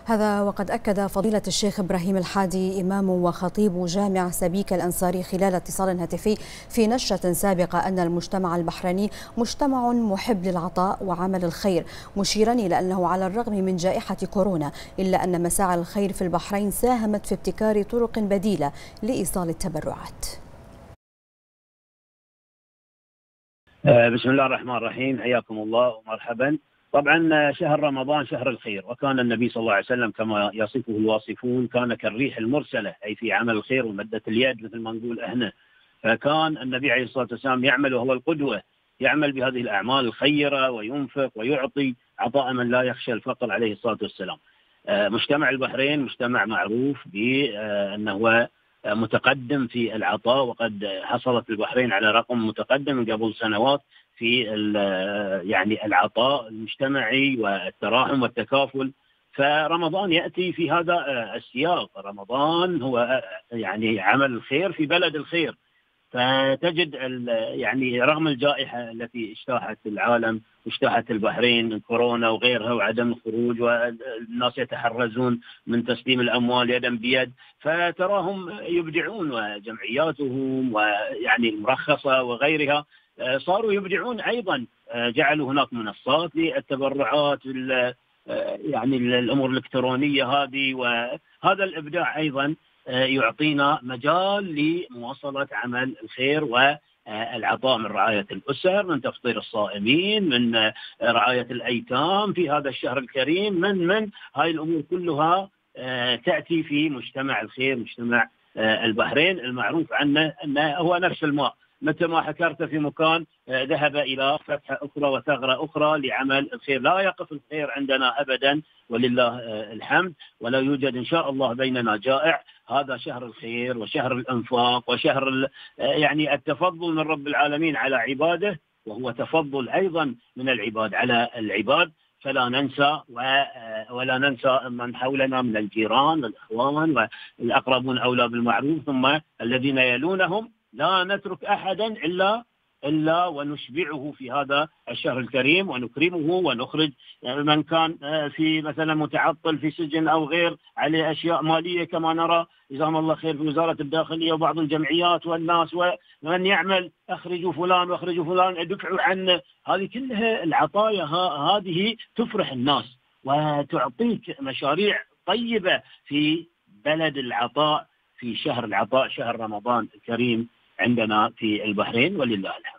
هذا وقد أكد فضيلة الشيخ إبراهيم الحادي إمام وخطيب جامع سبيك الأنصاري خلال اتصال هاتفي في نشرة سابقة أن المجتمع البحريني مجتمع محب للعطاء وعمل الخير، مشيرا إلى أنه على الرغم من جائحة كورونا إلا أن مساعي الخير في البحرين ساهمت في ابتكار طرق بديلة لإيصال التبرعات. بسم الله الرحمن الرحيم، حياكم الله ومرحبا. طبعا شهر رمضان شهر الخير، وكان النبي صلى الله عليه وسلم كما يصفه الواصفون كان كالريح المرسلة، أي في عمل الخير ومدة اليد مثل ما نقول احنا. فكان النبي عليه الصلاة والسلام يعمل وهو القدوة، يعمل بهذه الأعمال الخيرة وينفق ويعطي عطاء من لا يخشى الفقر عليه الصلاة والسلام. مجتمع البحرين مجتمع معروف بأنه متقدم في العطاء، وقد حصلت البحرين على رقم متقدم من قبل سنوات في يعني العطاء المجتمعي والتراحم والتكافل. فرمضان يأتي في هذا السياق، رمضان هو يعني عمل الخير في بلد الخير. فتجد يعني رغم الجائحة التي اجتاحت العالم واجتاحت البحرين من كورونا وغيرها وعدم الخروج والناس يتحرزون من تسليم الأموال يدا بيد، فتراهم يبدعون، وجمعياتهم ويعني المرخصة وغيرها صاروا يبدعون أيضا. جعلوا هناك منصات للتبرعات، يعني الأمور الإلكترونية هذه، وهذا الإبداع أيضا يعطينا مجال لمواصلة عمل الخير والعطاء من رعاية الأسر، من تفطير الصائمين، من رعاية الأيتام في هذا الشهر الكريم، من هاي الأمور كلها تأتي في مجتمع الخير، مجتمع البحرين المعروف عنه أنه هو نفس الماء، متى ما حكرت في مكان ذهب إلى فتحة أخرى وثغرة أخرى لعمل الخير. لا يقف الخير عندنا أبدا ولله الحمد، ولا يوجد إن شاء الله بيننا جائع. هذا شهر الخير وشهر الإنفاق وشهر يعني التفضل من رب العالمين على عباده، وهو تفضل أيضا من العباد على العباد. فلا ننسى ولا ننسى من حولنا من الجيران والإخوان والأقربون أولى بالمعروف ثم الذين يلونهم. لا نترك أحدا إلا ونشبعه في هذا الشهر الكريم ونكرمه ونخرج من كان في مثلا متعطل في سجن أو غير عليه أشياء مالية كما نرى جزاهم الله خير في وزارة الداخلية وبعض الجمعيات والناس ومن يعمل أخرجوا فلان واخرجوا فلان ادفعوا عنه. هذه كلها العطايا هذه تفرح الناس وتعطيك مشاريع طيبة في بلد العطاء، في شهر العطاء شهر رمضان الكريم عندنا في البحرين ولله الحمد.